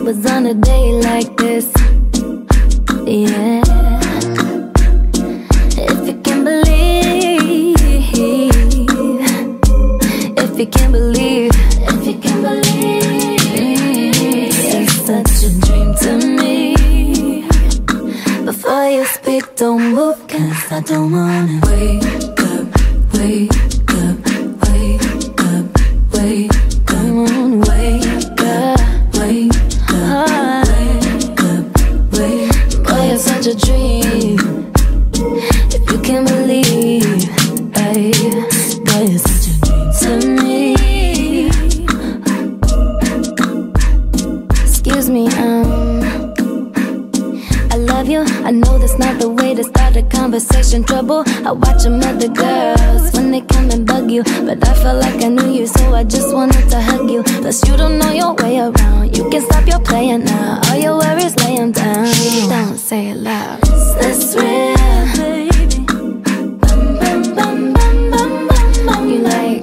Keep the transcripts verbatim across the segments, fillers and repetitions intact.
was on a day like this. Yeah. If you can believe, if you can believe, if you can believe, it's such a dream to me. Before you speak, don't move, cause I don't wanna wake up, wake up, wake up, wake up. Wake up, wake up, wake up, wake up. Boy, it's such a dream. If you can believe, hey, boy, it's such a dream to me. Excuse me, um, I love you. I know that's not the way to start a conversation. Trouble, I watch them other girls when they come and bug you, but I felt like I knew you, so I just wanted to hug you. Plus you don't know your way around. You can stop your playing now. All your worries, lay them down. Don't say it loud. Is this real, baby? Bum, bum, bum, bum, bum, bum, bum. You like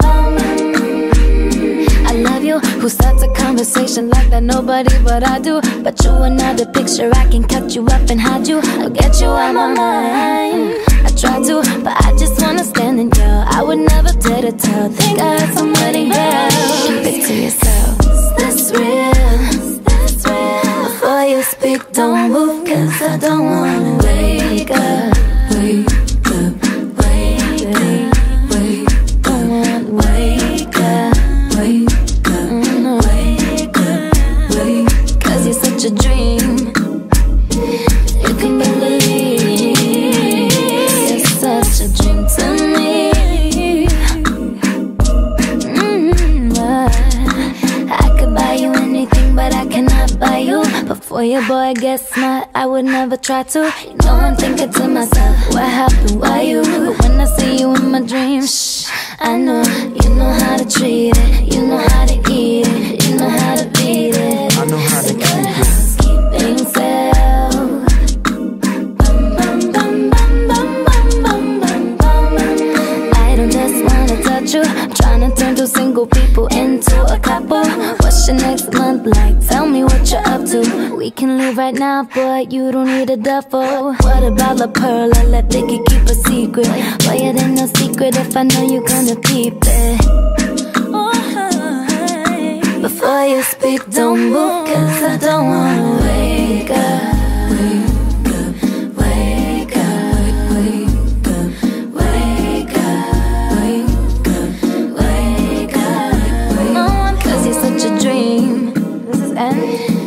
I love you. Who starts a conversation like that? Nobody but I do. But you another picture, I can cut you up and hide you. I'll get you out my mind. I try to, but I just wanna stand and yell. I would never dare to tell. Think I had somebody else. Keep it to yourself. Is this real? Is this real? Before you speak, don't move, cause I don't wanna wake up, wake up, wake up, wake up. Don't wanna wake up, wake up, wake up, wake up. Cause you're such a dream. You can believe it's such a dream to me. Mm-hmm. I could buy you anything, but I cannot buy you. Before your boy gets smart, I would never try to. You know I'm thinking to myself, what happened, why you? But when I see you in my dreams, shh, I know, you know how to treat it. You know how to eat it, you know how to beat it. I know how to keep it. Housekeeping self. Bum, bum, bum, bum, bum, bum, bum, bum, bum. I don't just wanna touch you. I'm trying to turn two single people into a couple. What's your next month like? Tell me what you're up to. We can leave right now, but you don't need a duffel. What about La Pearl? I let Biggie keep a secret. Boy, it ain't no secret if I know you're gonna peep it. Before you speak, don't move, cause I don't wanna wake up. Wake up, wake up, wake up, wake up, wake up, wake up, wake up. Cause you're such a dream. This is end.